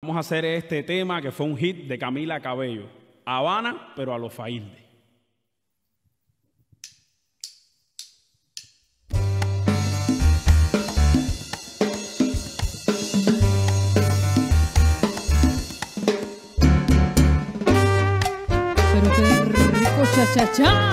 Vamos a hacer este tema que fue un hit de Camila Cabello, Havana, pero a los Failde. Pero qué rico cha-cha-cha.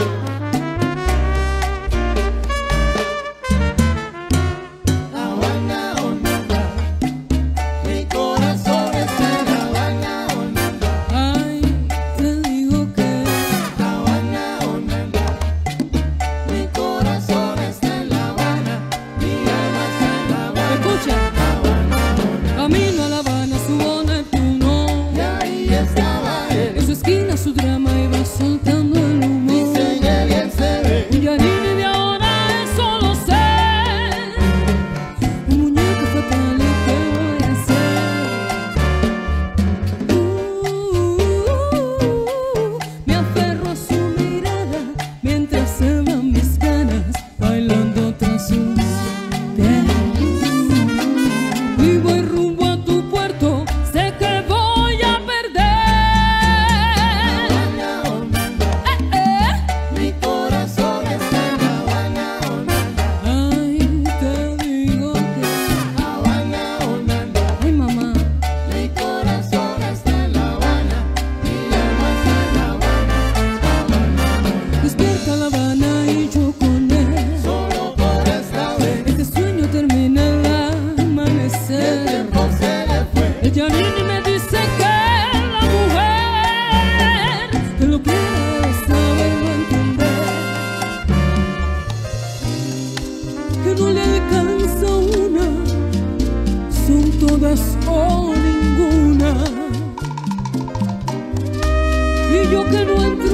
Camino a La Habana, subo Neptuno, y ahí estaba él. En su esquina su drama iba soltando el humo. Dice que bien se ve. Un Yanini de ahora es solo ser un muñeco fatal, ¿y qué voy a hacer? Me aferro a su mirada mientras se van mis ganas, bailando tras sus pies. Y voy rumbo a tu puerto, sé que voy a perder. Mi corazón está en La Habana, Ay, te digo que Habana, ay, mamá, mi corazón está en La Habana, mi alma está en La Habana, despierta La Habana y yo con él. solo por esta vez. Este sueño termina al amanecer. El tiempo se le fue. El Yanini me dice que la mujer que lo quiere sabe no entender, que no le alcanza una, son todas o ninguna. Y yo que no entro